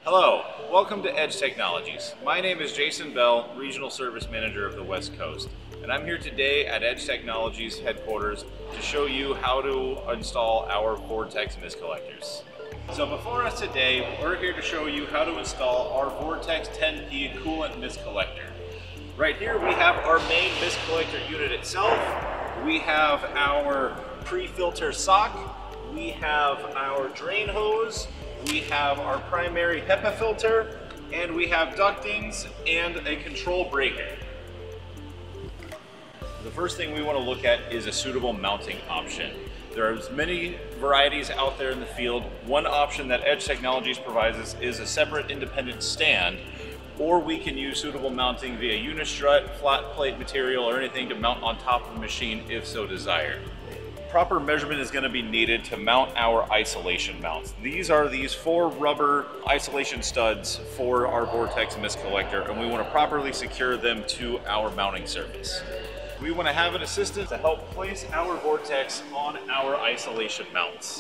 Hello, welcome to Edge Technologies. My name is Jason Bell, Regional Service Manager of the West Coast, and I'm here today at Edge Technologies headquarters to show you how to install our Vortex Mist Collectors. So before us today, we're here to show you how to install our Vortex 10P Coolant Mist Collector. Right here we have our main mist collector unit itself. We have our pre-filter sock, we have our drain hose, we have our primary HEPA filter, and we have ductings and a control breaker. The first thing we want to look at is a suitable mounting option. There are many varieties out there in the field. One option that Edge Technologies provides us is a separate independent stand, or we can use suitable mounting via unistrut, flat plate material, or anything to mount on top of the machine if so desired. Proper measurement is going to be needed to mount our isolation mounts. These are these 4 rubber isolation studs for our Vortex Mist Collector, and we want to properly secure them to our mounting surface. We want to have an assistant to help place our Vortex on our isolation mounts.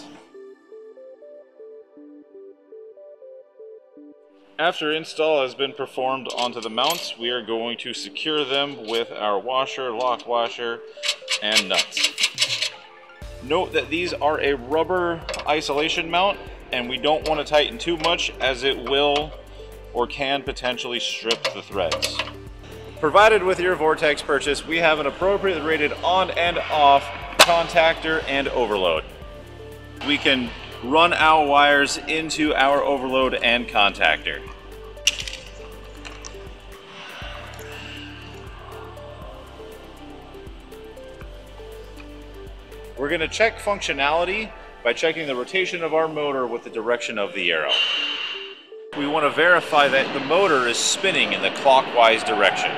After install has been performed onto the mounts, we are going to secure them with our washer, lock washer, and nuts. Note that these are a rubber isolation mount, and we don't want to tighten too much as it will or can potentially strip the threads. Provided with your Vortex purchase, we have an appropriately rated on and off contactor and overload. We can run our wires into our overload and contactor. We're going to check functionality by checking the rotation of our motor with the direction of the arrow. We want to verify that the motor is spinning in the clockwise direction.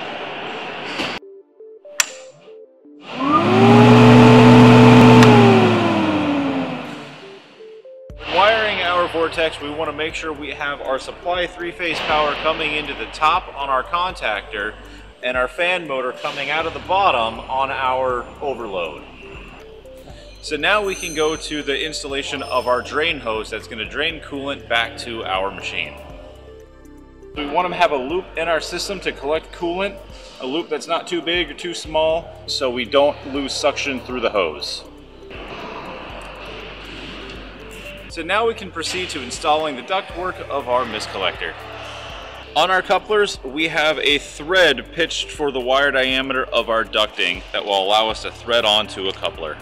When wiring our Vortex, we want to make sure we have our supply 3-phase power coming into the top on our contactor and our fan motor coming out of the bottom on our overload. So now we can go to the installation of our drain hose that's going to drain coolant back to our machine. We want to have a loop in our system to collect coolant, a loop that's not too big or too small, so we don't lose suction through the hose. So now we can proceed to installing the ductwork of our mist collector. On our couplers, we have a thread pitched for the wire diameter of our ducting that will allow us to thread onto a coupler.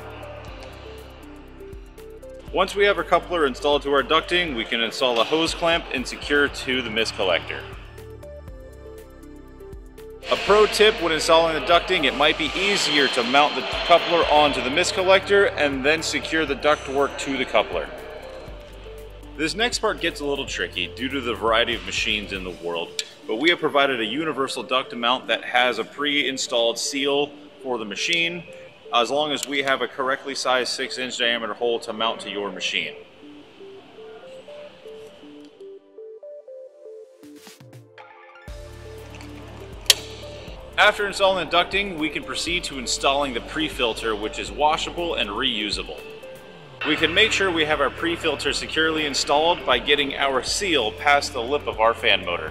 Once we have our coupler installed to our ducting, we can install a hose clamp and secure to the mist collector. A pro tip when installing the ducting, it might be easier to mount the coupler onto the mist collector and then secure the ductwork to the coupler. This next part gets a little tricky due to the variety of machines in the world, but we have provided a universal duct mount that has a pre-installed seal for the machine, as long as we have a correctly sized 6-inch diameter hole to mount to your machine. After installing the ducting, we can proceed to installing the pre-filter, which is washable and reusable. We can make sure we have our pre-filter securely installed by getting our seal past the lip of our fan motor.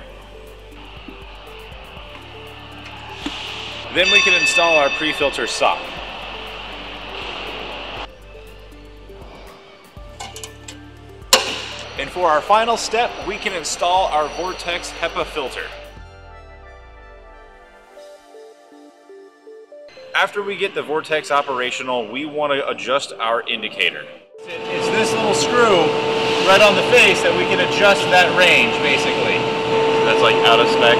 Then we can install our pre-filter sock. And for our final step, we can install our Vortex HEPA filter. After we get the Vortex operational, we want to adjust our indicator. It's this little screw right on the face that we can adjust that range, basically. That's like out of spec.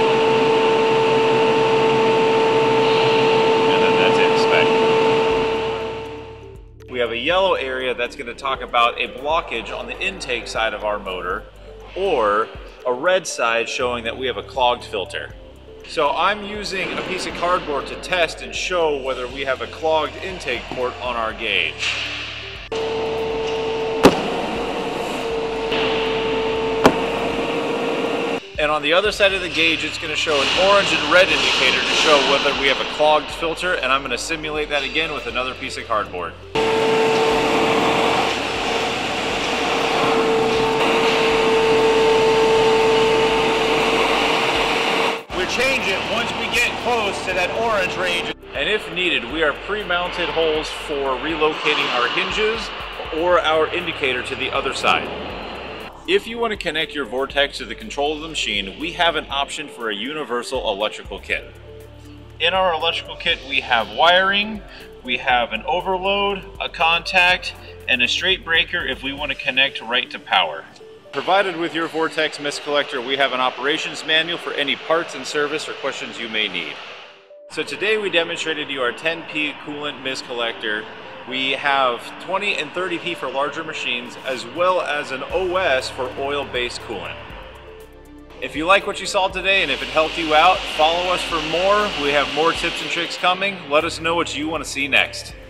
And then that's in spec. We have a yellow area that's going to talk about a blockage on the intake side of our motor, or a red side showing that we have a clogged filter. So I'm using a piece of cardboard to test and show whether we have a clogged intake port on our gauge. And on the other side of the gauge, it's going to show an orange and red indicator to show whether we have a clogged filter, and I'm going to simulate that again with another piece of cardboard. get close to that orange range. And if needed, we are pre-mounted holes for relocating our hinges or our indicator to the other side. If you want to connect your Vortex to the control of the machine, we have an option for a universal electrical kit. In our electrical kit, we have wiring, we have an overload, a contact, and a straight breaker if we want to connect right to power. Provided with your Vortex Mist Collector, we have an operations manual for any parts and service or questions you may need. So today we demonstrated to you our 10P coolant mist collector. We have 20 and 30P for larger machines, as well as an OS for oil-based coolant. If you like what you saw today and if it helped you out, follow us for more. We have more tips and tricks coming. Let us know what you want to see next.